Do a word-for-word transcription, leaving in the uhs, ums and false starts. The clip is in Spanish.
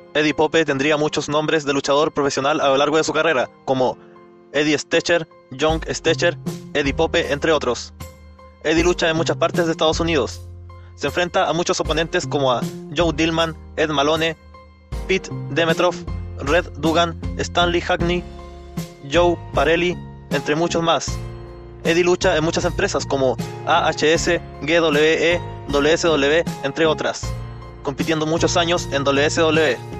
Eddie Pope tendría muchos nombres de luchador profesional a lo largo de su carrera, como Eddie Stecher, John Stecher, Eddie Pope, entre otros. Eddie lucha en muchas partes de Estados Unidos. Se enfrenta a muchos oponentes como a Joe Dillman, Ed Malone, Pete Demetrov, Red Dugan, Stanley Hackney, Joe Parelli, entre muchos más. Eddie lucha en muchas empresas como A H S, G W E, W S W, entre otras, compitiendo muchos años en W S W.